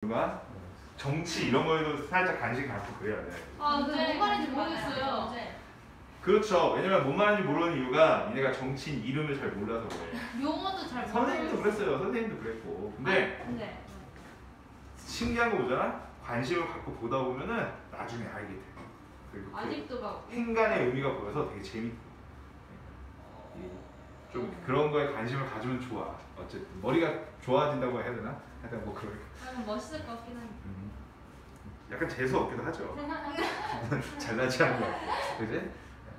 이유가 정치 이런 거에도 살짝 관심 갖고 그래야 돼. 아, 근데 뭔 말인지 모르겠어요. 그렇죠. 왜냐면 뭔 말인지 모르는 이유가 니네가 정치인 이름을 잘 몰라서 그래. 용어도 잘 모르겠어요. 선생님도 그랬어요. 선생님도 그랬고. 근데 신기한 거 보잖아. 관심을 갖고 보다 보면은 나중에 알게 돼. 그리고 아직도 막 행간의 의미가 보여서 되게 재밌고. 좀 그런 거에 관심을 가지면 좋아. 어쨌든 머리가 좋아진다고 해야 되나? 약간 뭐 그런. 약간 멋있을 것 같긴 한데. 약간 재수 없기도 하죠. 잘나지 않은 거 같아. 그지?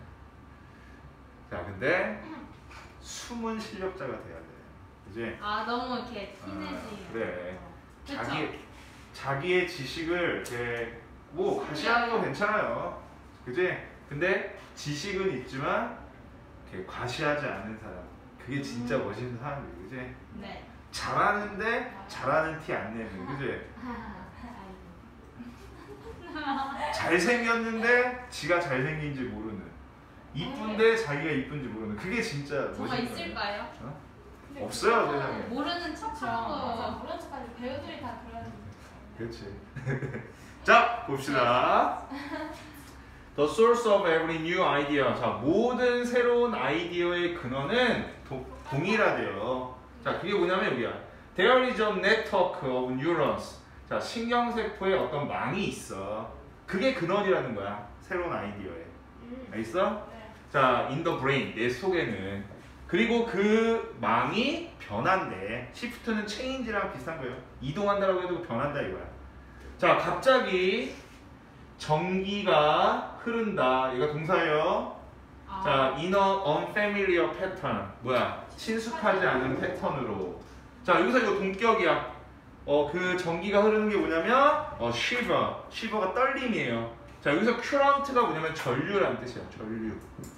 자, 근데 숨은 실력자가 돼야 돼. 그지? 아, 너무 이렇게 티내지. 그래. 그쵸? 자기의 지식을 이렇게 뭐 과시하는 거 괜찮아요. 그지? 근데 지식은 있지만 이렇게 과시하지 않는 사람. 그게 진짜 멋있는 사람이에요. 그지? 네. 잘하는데 잘하는 티 안 내는. 그지? 잘생겼는데 지가 잘생긴지 모르는. 이쁜데 자기가 이쁜지 모르는. 그게 진짜 정말 멋있는 있을까요? 어? 없어요, 세상에. 모르는 척하는 거. 모르는 척하는 배우들이 다 그런. 그렇지. 자, 봅시다. The source of every new idea. 자, 모든 새로운 아이디어의 근원은 동일하대요. 자, 그게 뭐냐면 여기야. There is a network of neurons. 자, 신경세포에 어떤 망이 있어. 그게 근원이라는 거야. 새로운 아이디어에. 알겠어? 네. 자, in the brain. 내 속에는. 그리고 그 망이 변한대. shift는 change랑 비슷한 거예요. 이동한다라고 해도 변한다 이거야. 자, 갑자기 전기가 흐른다. 얘가 동사예요. 자, in a unfamiliar pattern. 뭐야? 친숙하지 않은 패턴으로. 자, 여기서 이거 동격이야. 그 전기가 흐르는 게 뭐냐면 shiver. shiver가 떨림이에요. 자, 여기서 current가 뭐냐면 전류라는 뜻이야. 전류.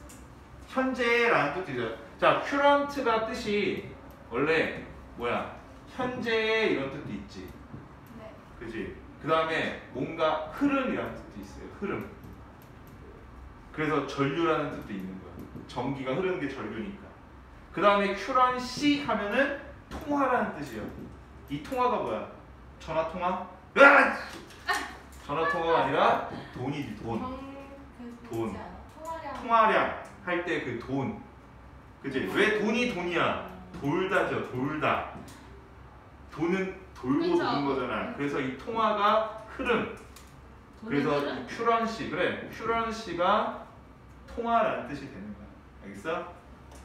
현재라는 뜻이죠. 자, current가 뜻이 원래 뭐야? 현재의 이런 뜻도 있지. 네. 그지? 그 다음에 뭔가 흐름이라는 뜻도 있어요. 흐름. 그래서 전류라는 뜻도 있는 거야. 전기가 흐르는 게 전류니까. 그 다음에 currency 하면은 통화라는 뜻이에요. 이 통화가 뭐야? 전화 통화? 으악! 전화 통화가 아니라 돈이지, 돈. 돈. 통화량 할 때 그 돈. 그치? 왜 돈이 돈이야? 돌다죠, 돌다. 돈은 돌고 그쵸? 도는 거잖아. 그래서 이 통화가 흐름. 그래서 currency, 그래. currency가 통화라는 뜻이 되는 거야. 알겠어?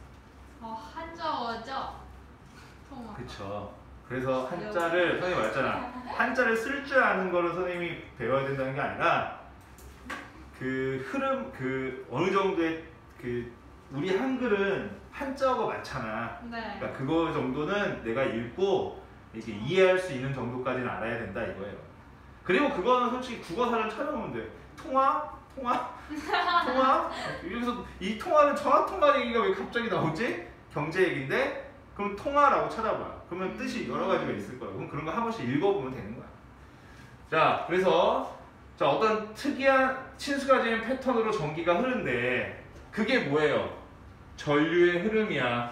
한자어죠? 통화. 그쵸. 그래서 한자를 선생님이 말했잖아. 한자를 쓸 줄 아는 거를 선생님이 배워야 된다는 게 아니라 그 흐름, 그 어느 정도의 그 우리 한글은 한자어가 많잖아. 네. 그러니까 그거 정도는 내가 읽고 이렇게 이해할 수 있는 정도까지는 알아야 된다 이거예요. 그리고 그거는 솔직히 국어사를 찾아보면 돼. 통화? 통화? 통화? 여기서 이 통화는 전화통화 얘기가 왜 갑자기 나오지? 경제 얘기인데? 그럼 통화라고 찾아봐. 그러면 뜻이 여러 가지가 있을 거야. 그럼 그런 거 한 번씩 읽어보면 되는 거야. 자, 그래서 자, 어떤 특이한 친숙해진 패턴으로 전기가 흐른데 그게 뭐예요? 전류의 흐름이야.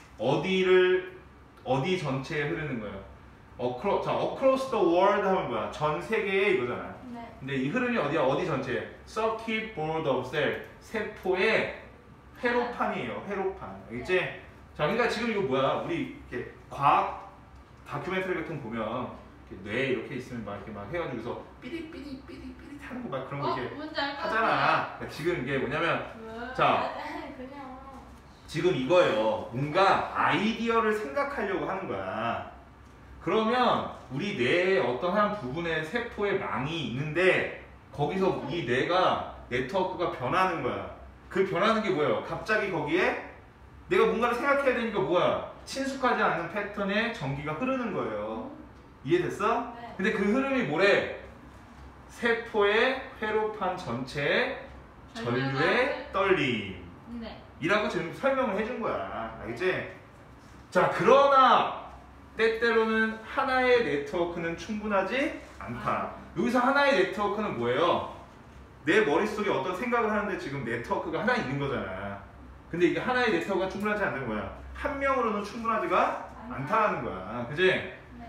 어디 전체에 흐르는 거예요? 자, across the world 하면 뭐야? 전 세계에 이거잖아. 네. 근데 이 흐름이 어디야? 어디 전체에? circuit board of cell. 세포의 회로판이에요. 회로판. 알겠지? 자, 그러니까 지금 이거 뭐야? 우리 이렇게 과학 다큐멘터리 같은 거 보면 이렇게 뇌 이렇게 있으면 막 이렇게 막 해가지고서 삐릿삐릿 하는 거 막 그런 거 이렇게 뭔지 알 것 하잖아. 같아요. 그러니까 지금 이게 뭐냐면 왜? 자, 그냥. 지금 이거예요. 뭔가 아이디어를 생각하려고 하는 거야. 그러면 우리 뇌의 어떤 한 부분에 세포의 망이 있는데 거기서 이 뇌가 네트워크가 변하는 거야. 그 변하는 게 뭐예요? 갑자기 거기에 내가 뭔가를 생각해야 되니까 뭐야? 친숙하지 않는 패턴의 전기가 흐르는 거예요. 이해됐어? 네. 근데 그 흐름이 뭐래? 세포의 회로판 전체의 전류의 떨림. 네. 이라고 지금 설명을 해준 거야. 알겠지? 자, 그러나 때때로는 하나의 네트워크는 충분하지 않다. 여기서 하나의 네트워크는 뭐예요? 내 머릿속에 어떤 생각을 하는데 지금 네트워크가 하나 있는 거잖아. 근데 이게 하나의 네트워크가 충분하지 않는 거야. 한 명으로는 충분하지가 않다는 거야. 그지? 네.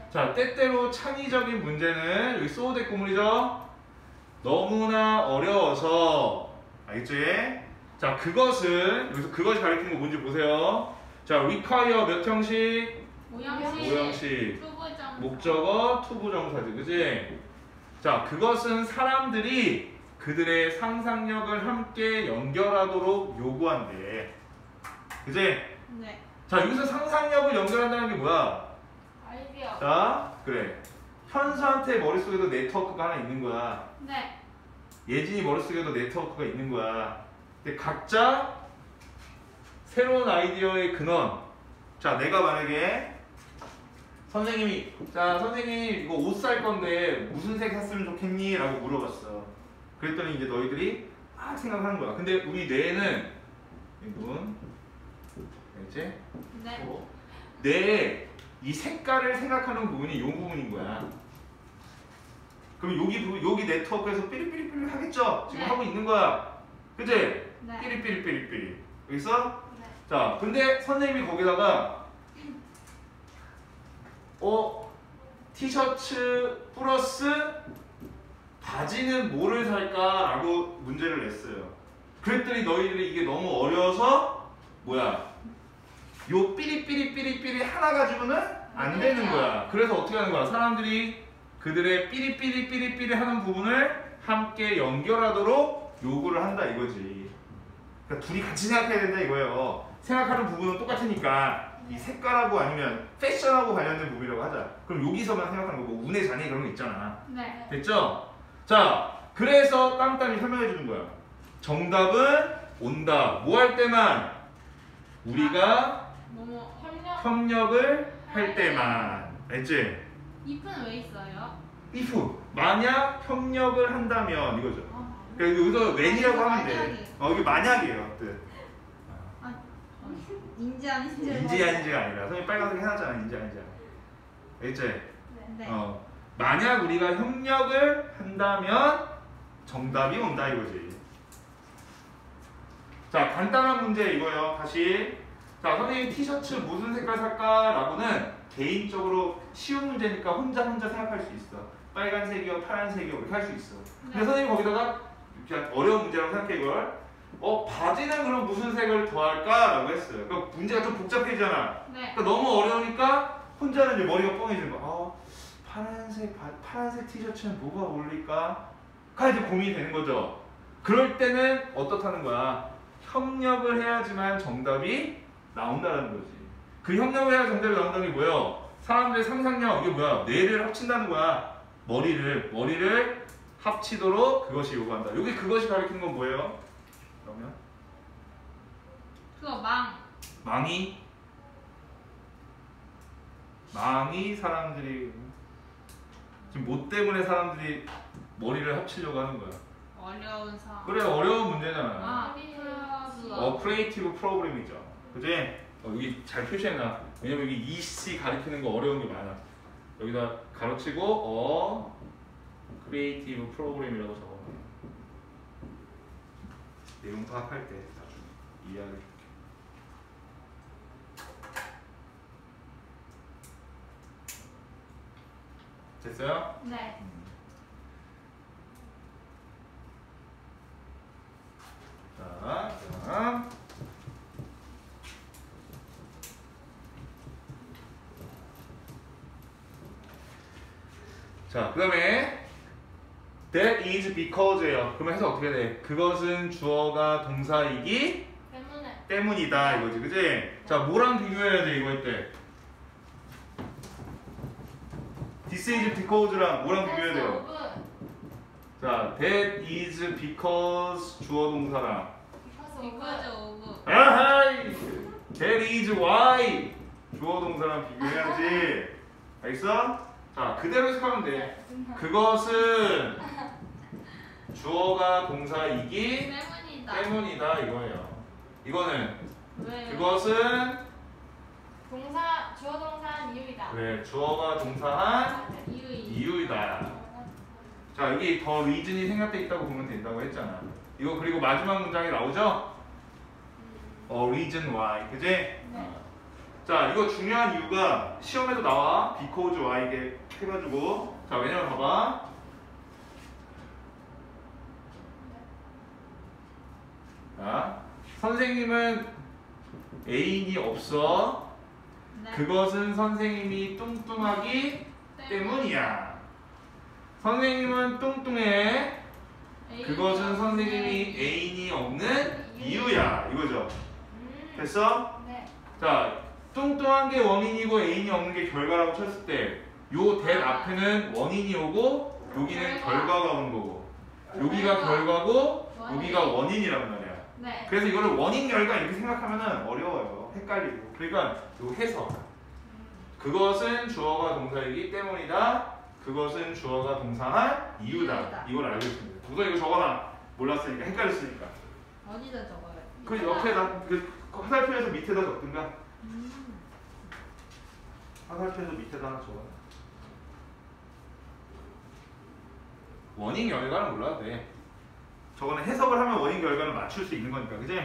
자, 때때로 창의적인 문제는 여기 소대 구문이죠. 너무나 어려워서 알겠지? 자, 그것은 여기서 그것이 가리키는 거 뭔지 보세요. 자, require 몇 형식? 모형식. 모형식. 투부정. 목적어 투부정사지, 그지? 자, 그것은 사람들이 그들의 상상력을 함께 연결하도록 요구한대. 그지? 네. 자, 여기서 상상력을 연결한다는 게 뭐야? 아이디어. 자, 그래. 현수한테 머릿속에도 네트워크가 하나 있는 거야. 네. 예진이 머릿속에도 네트워크가 있는 거야. 근데 각자 새로운 아이디어의 근원. 자, 내가 만약에 선생님이 선생님 이거 옷 살 건데 무슨 색 샀으면 좋겠니? 라고 물어봤어. 그랬더니 이제 너희들이 막 생각하는 거야. 근데 우리 뇌는 눈, 알겠지? 네. 뇌에 이 색깔을 생각하는 부분이 이 부분인 거야. 그럼 여기 네트워크에서 삐리삐리삐리 하겠죠? 지금 네. 하고 있는 거야. 그치? 네. 삐리삐리삐리삐리. 여기서? 네. 자, 근데 선생님이 거기다가 티셔츠 플러스 바지는 뭐를 살까? 라고 문제를 냈어요. 그랬더니 너희들이 이게 너무 어려워서 뭐야? 요 삐리삐리삐리삐리 하나 가지고는 안 되는 거야. 그래서 어떻게 하는 거야? 사람들이 그들의 삐리삐리삐리삐리 하는 부분을 함께 연결하도록 요구를 한다 이거지. 그러니까 둘이 같이 생각해야 된다 이거예요. 생각하는 부분은 똑같으니까 이 색깔하고 아니면 패션하고 관련된 부분이라고 하자. 그럼 여기서만 생각하는 거고 운의 잔해 그런 거 있잖아. 네. 됐죠? 자, 그래서 땀땀이 설명해 주는 거야. 정답은 온다. 뭐 할 때만? 우리가 뭐뭐. 협력을 할 때만. 알지? if는 왜 있어요? if 만약 협력을 한다면 이거죠. 아, 그러니까 여기서 when이라고 하면 돼. 만약이에요. 이게 만약이에요. 뜻. 인지 아닌지. 인지 아닌지가 아니라 선생님 빨간색 해놨잖아. 인지 아닌지. 알겠지? 네. 만약 우리가 협력을 한다면 정답이 온다 이거지. 자, 간단한 문제 이거요. 다시. 자, 선생님 티셔츠 무슨 색깔 살까? 라고는 개인적으로 쉬운 문제니까 혼자 생각할 수 있어. 빨간색이요, 파란색이요 이렇게 할 수 있어. 근데 네. 선생님 거기다가 그냥 어려운 문제라고 생각해 이걸. 바지는 그럼 무슨 색을 더할까? 라고 했어요. 그러니까 문제가 좀 복잡해지잖아. 네. 그러니까 너무 어려우니까 혼자는 이제 머리가 뻥해지는 거야. 파란색 티셔츠는 뭐가 어울릴까? 가 이제 고민이 되는 거죠. 그럴 때는 어떻다는 거야? 협력을 해야지만 정답이 나온다는 거지. 그 협력을 해야 정답이 나온다는 게 뭐예요? 사람들의 상상력, 이게 뭐야? 뇌를 합친다는 거야. 머리를 합치도록 그것이 요구한다. 여기 그것이 가리키는 건 뭐예요? 그러면? 그거 망이 사람들이 지금 뭐 때문에 사람들이 머리를 합치려고 하는 거야? 어려운 사. 그래, 어려운 문제잖아. 아, 크리에이티브 프로그램이죠. 그지? 여기 잘 표시해놔. 왜냐면 여기 EC 가리키는 거 어려운 게 많아. 여기다 가로치고 크리에이티브 프로그램이라고 적어놔. 내용 파악할 때 나중에 이해하게 줄게. 됐어요? 네. 자, 그다음 자, 그다음에 that is because예요. 그러면 해서 어떻게 돼? 그것은 주어가 동사이기 때문이다 이거지, 그지? 자, 뭐랑 비교해야 돼 이거 할 때? This is because랑 뭐랑 비교해야 돼요? 자, that is because 주어 동사랑 because of. 아하이! That is why 주어 동사랑 비교해야지. 알겠어? 자, 그대로 해석하면 돼. 그것은 주어가 동사이기 때문이다 이거예요. 이거는 왜? 그것은 주어 동사한 이유이다. 그래, 주어가 동사한 이유이다. 자, 여기 더 reason이 생략돼 있다고 보면 된다고 했잖아. 이거 그리고 마지막 문장에 나오죠? reason why, 그지? 네. 자, 이거 중요한 이유가 시험에도 나와. because why 이게 해가지고. 자, 왜냐면 봐봐. 자, 선생님은 애인이 없어. 네. 그것은 선생님이 뚱뚱하기 때문이야. 선생님은 뚱뚱해. 그것은 선생님이 애인이 없는 이유야. 이거죠. 됐어? 네. 자, 뚱뚱한 게 원인이고 애인이 없는 게 결과라고 쳤을 때 요 대 앞에는 원인이 오고 여기는 결과가 오는 거고 여기가 결과고 여기가 원인이란 말이야. 네. 그래서 이거를 원인 결과 이렇게 생각하면 어려워요. 헷갈리고. 그러니까 요 해석. 그것은 주어가 동사이기 때문이다. 그것은 주어가 동사할 이유다. 이걸 알고 있습니다. 누가 이거 적어놔. 몰랐으니까 헷갈렸으니까. 어디다 적어요? 그 옆에다 그 화살표에서 밑에다 적든가. 화살표에서 밑에다 하나 적어놔. 원인 결과는 몰라도 돼. 저거는 해석을 하면 원인 결과를 맞출 수 있는 거니까, 그지?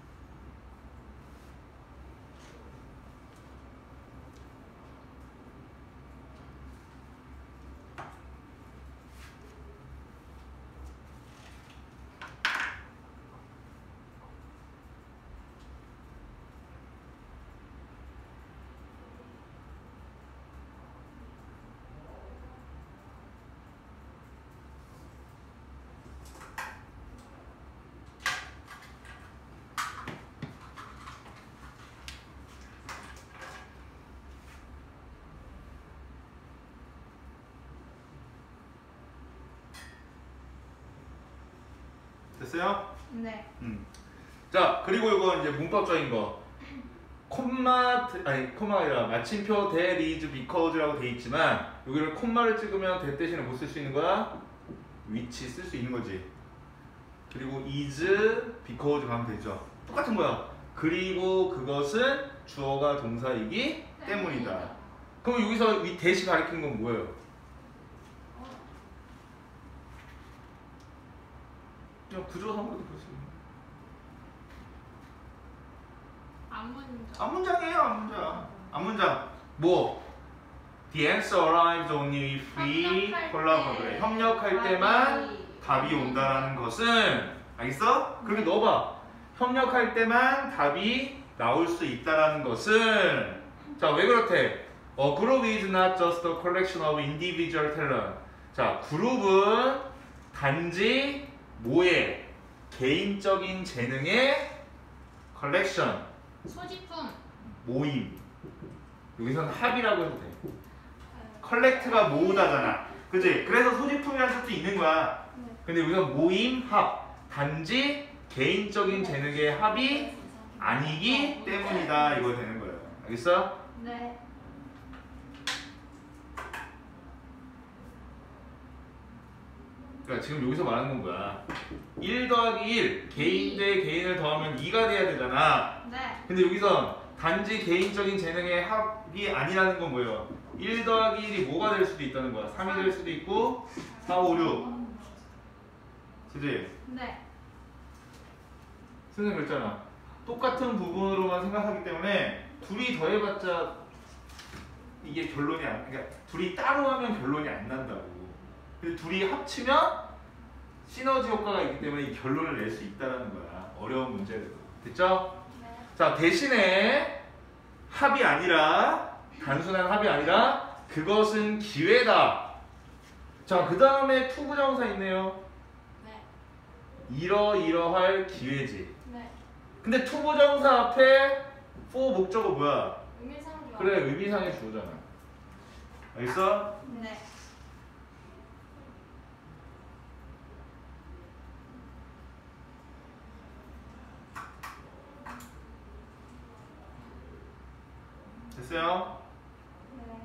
됐어요? 네. 자, 그리고 이거 이제 문법적인 거. 콤마가 아니라 마침표 that is because라고 돼 있지만 여기를 콤마를 찍으면 that 대신에 뭐 쓸 수 있는 거야? which 쓸 수 있는 거지. 그리고 is because 가면 되죠. 똑같은 거야. 그리고 그것은 주어가 동사이기 때문이다. 그럼 여기서 이 대시 가리키는 건 뭐예요? 그냥 구조상으로도 볼 수 있는. 앞문장이에요, 앞문장. 앞문장. 뭐? The answer arrives only if we collaborate. 협력할 때만 답이 온다라는 것은, 알겠어? 그렇게 넣어봐. 협력할 때만 답이 나올 수 있다라는 것은. 자, 왜 그렇대? A group is not just a collection of individual talent. 자, 그룹은 단지 뭐의? 개인적인 재능의 컬렉션. 소지품. 모임. 여기서는 합이라고 해도 돼. 컬렉트가 모으다잖아. 그치? 그래서 소지품이라는 뜻도 있는 거야. 근데 여기서 모임, 합. 단지 개인적인 재능의 합이 아니기 때문이다. 이거 되는 거예요. 알겠어? 네. 그러니까 지금 여기서 말하는 건 뭐야? 1 더하기 1, 개인 대 개인을 더하면 2가 돼야 되잖아. 네. 근데 여기서 단지 개인적인 재능의 합이 아니라는 건 뭐예요? 1 더하기 1이 뭐가 될 수도 있다는 거야. 3이 될 수도 있고 4, 5, 6. 그치? 네. 선생님 그랬잖아. 똑같은 부분으로만 생각하기 때문에 둘이 더해봤자 이게 결론이 안, 그러니까 둘이 따로 하면 결론이 안 난다고. 근데 둘이 합치면 시너지 효과가 있기 때문에 이 결론을 낼 수 있다는 거야. 어려운 문제들. 됐죠? 네. 자, 대신에 합이 아니라 단순한 합이 아니라 그것은 기회다. 자, 그 다음에 투부정사 있네요. 네. 이러이러할 기회지. 네. 근데 투부정사 앞에 for 목적어 뭐야? 의미상 그래, 의미상의 주어잖아. 알겠어? 네. 됐어요? 네.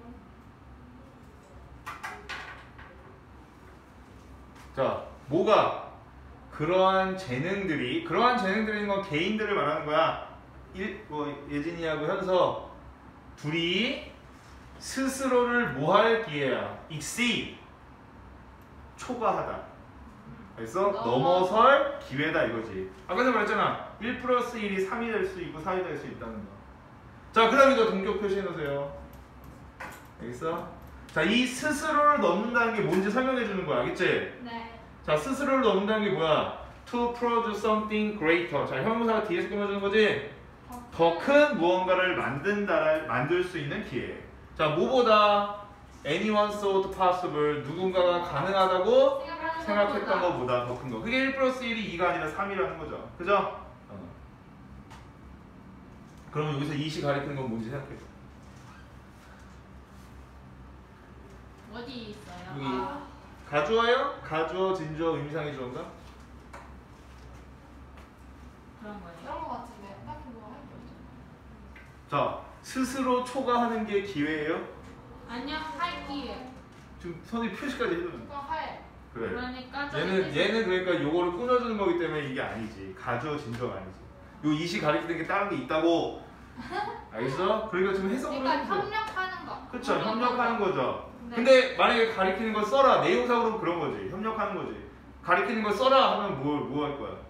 자, 뭐가? 그러한 재능들인 건 개인들을 말하는 거야. 예진이하고 현서 둘이 스스로를 뭐 할 기회야? exceed. 초과하다. 알겠어? 넘어설 기회다 이거지. 아까 전에 말했잖아. 1 플러스 1이 3이 될 수 있고 4이 될 수 있다는 거. 자, 그 다음에 이거 동격 표시해 놓으세요. 알겠어? 자, 이 스스로를 넣는다는 게 뭔지 설명해 주는 거야. 알겠지? 네. 자, 스스로를 넣는다는 게 뭐야? To produce something greater. 자, 형용사가 뒤에서 끊어주는 거지? 더 큰 무언가를 만들 수 있는 기회. 자, 뭐보다 anyone thought possible. 누군가가 가능하다고 생각했던 것보다 더 큰 거. 그게 1 플러스 1이 2가 아니라 3이라는 거죠. 그죠? 그러면 여기서 이시 가리키는 건 뭔지 생각해. 어디 있어요? 여기. 아, 가주어요? 가주어, 진주어, 의미상의 주어인가? 그런 거예요. 그런 거 같은데. 딱히 뭐 할 게 없죠. 자, 스스로 초과하는 게 기회예요? 안녕 할기회. 지금 선생님 표시까지 해줬는데. 그거 할. 그래. 그러니까 저기 얘는 그러니까 요거를 끊어주는 거기 때문에 이게 아니지. 가주어, 진주어가 아니지. 요 이시 가리키는 게 다른 게 있다고. 알겠어? 그러니까 지금 해석을 그러니까 해주세요. 협력하는 거. 그쵸, 협력하는 거죠. 네. 근데 만약에 가리키는 걸 써라. 내용상으로는 그런 거지. 협력하는 거지. 가리키는 걸 써라 하면 뭐 할 거야?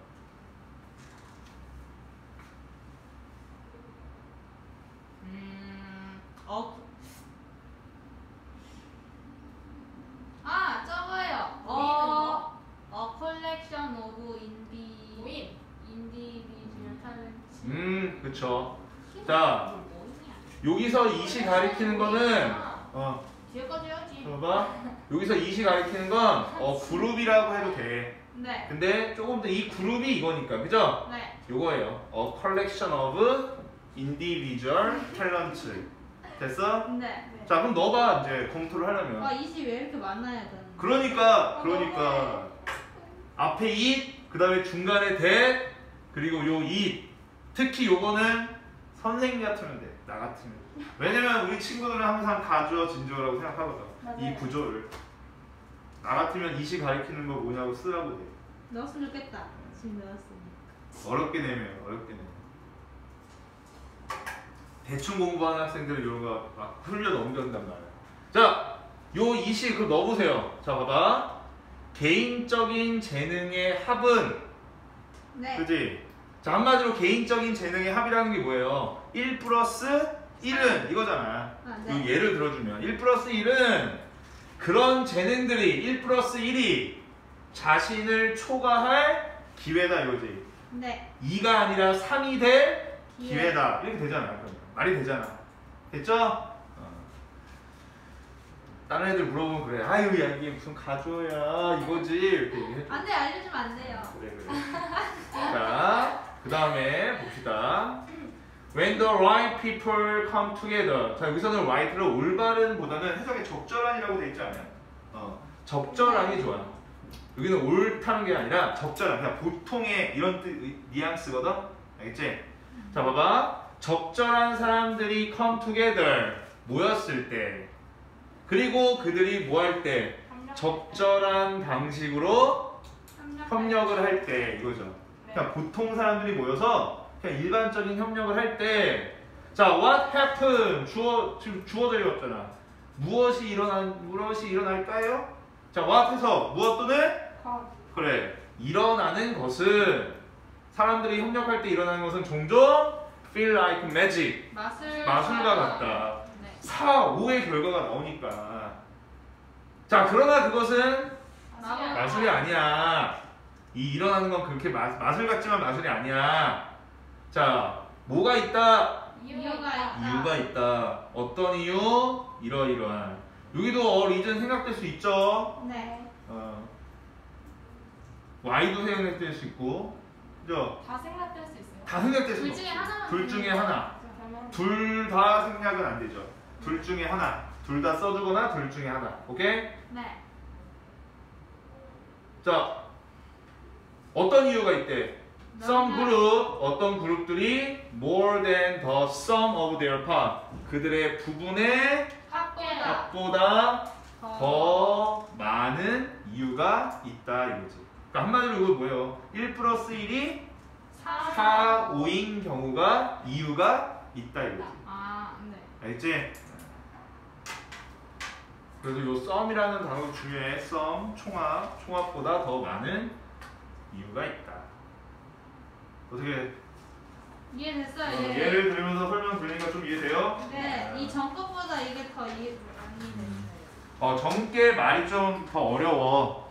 저거요. collection of 모임. individual talents. 그쵸. 자, 여기서 이시 가리키는 거는 뒤에까지 해야지. 봐봐. 여기서 이시 가리키는 건 그룹이라고 해도 돼. 네. 근데 조금 더 이 그룹이 이거니까, 그죠? 네. 요거예요. collection of individual talents. 됐어? 네. 자, 그럼 너가 이제 검토를 하려면. 와, 이시 왜 이렇게 많아야 되는? 그러니까 앞에 it, 그 다음에 중간에 that, 그리고 요 it. 특히 요거는 선생님 같으면 돼. 나 같으면. 왜냐면 우리 친구들은 항상 가주어, 진주어라고 생각하거든. 맞아요. 이 구조를. 나 같으면 이시 가리키는 거 뭐냐고 쓰라고 돼. 넣었으면 좋겠다. 지금 넣었으니. 어렵게 내면 어렵게 내면. 대충 공부하는 학생들은 이런 거 막 흘려 넘겨준단 말이야. 자, 요 이시 그거 넣어보세요. 자, 봐봐. 개인적인 재능의 합은, 네. 그지? 자, 한마디로 개인적인 재능의 합이라는 게 뭐예요? 1 플러스 1은 이거잖아. 아, 네. 요 예를 들어주면 1 플러스 1은 그런 재능들이 1 플러스 1이 자신을 초과할 기회다 이거지. 네. 2가 아니라 3이 될 기회다. 이렇게 되잖아. 그러면. 말이 되잖아. 됐죠? 다른 애들 물어보면 그래. 아유, 야, 이게 무슨 가주어야 이거지. 이렇게 얘기해. 안 돼, 알려주면 안 돼요. 그래. 자, 그 다음에 봅시다. When the right people come together. 자, 여기서는 right를 올바른보다는 해석에 적절한이라고 돼 있지 않아요? 적절한이 좋아. 여기는 옳다는 게 아니라 적절한. 그냥 보통의 이런 뉘앙스거든. 알겠지? 자, 봐봐. 적절한 사람들이 come together. 모였을 때. 그리고 그들이 뭐 할 때? 적절한 방식으로 협력을 할 때 이거죠. 그냥 보통 사람들이 모여서 그냥 일반적인 협력을 할 때, 자, what happened? 지금 주어져 있었잖아. 무엇이 일어날까요? 자, what 해서 무엇 또는? 그래. 일어나는 것은, 사람들이 협력할 때 일어나는 것은 종종 feel like magic. 마술과 같다. 네. 4, 5의 결과가 나오니까. 자, 그러나 그것은 마술이 아니야. 이 일어나는 건 그렇게 마술 같지만 마술이 아니야. 자, 뭐가 있다? 이유가 있다. 어떤 이유? 이러이러한. 여기도 리즌 생각될 수 있죠? 네. Y도 생각될 수 있고, 그죠? 다 생각될 수 있어요. 다 생각될 수 둘 있어. 중에 하나만. 둘 중에 하나. 그러면 둘 다 생략은 안 되죠. 둘 중에 하나. 둘 다 써주거나 둘 중에 하나. 오케이? 네. 자, 어떤 이유가 있대? Some group, 어떤 그룹들이 more than the sum of their part. 그들의 부분의 합보다 더 많은 이유가 있다 이거지. 그러니까 한마디로 이거 뭐예요? 1 플러스 1이 4, 5인 경우가 이유가 있다 이거지. 아, 네. 알겠지? 그래서 요 썸이라는 단어가 중요해. 썸, 총합보다 더 많은 이유가 있다. 어떻게 이해됐어요. 예. 예를 들면서 설명 들으니까 좀 이해돼요? 네, 이 전 것보다 이게 더 이해됐어요. 정께 말이 좀 더 어려워.